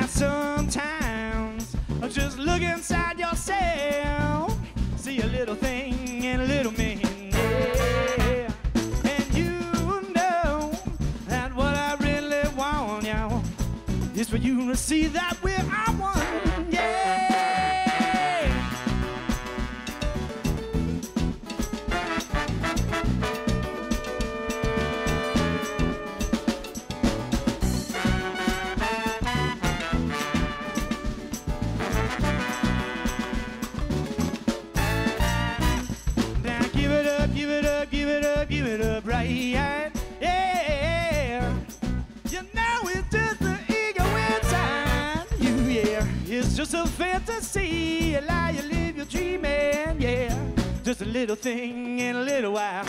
sometimes just look inside yourself, see a little thing in a little man, yeah. And you know that what I really want, y'all, is for you to see that we're one, yeah. Give it up right, yeah. You know it's just the ego inside you, yeah. It's just a fantasy, allow you live your dreaming, yeah. Just a little thing in a little while.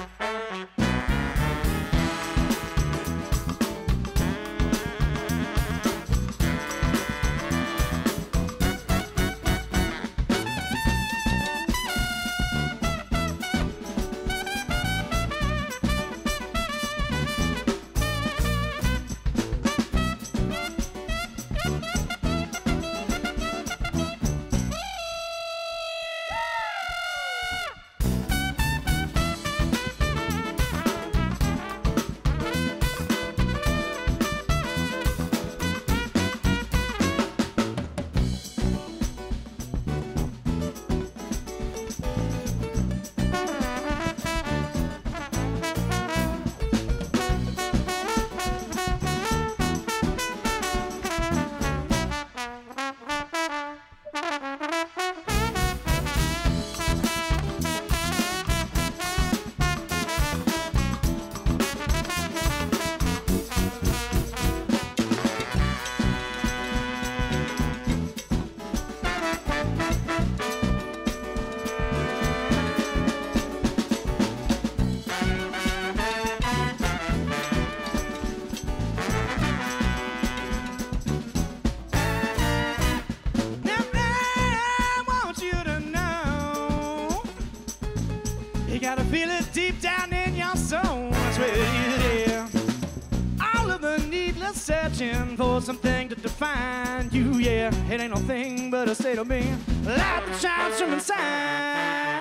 You gotta feel it deep down in your soul, that's where it is. All of the needless searching for something to define you, yeah. It ain't no thing but a state of being, light that shines from inside.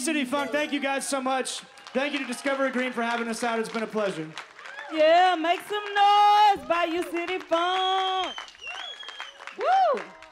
City Funk. Thank you guys so much. Thank you to Discovery Green for having us out. It's been a pleasure. Yeah, make some noise, Bayou City Funk. Woo!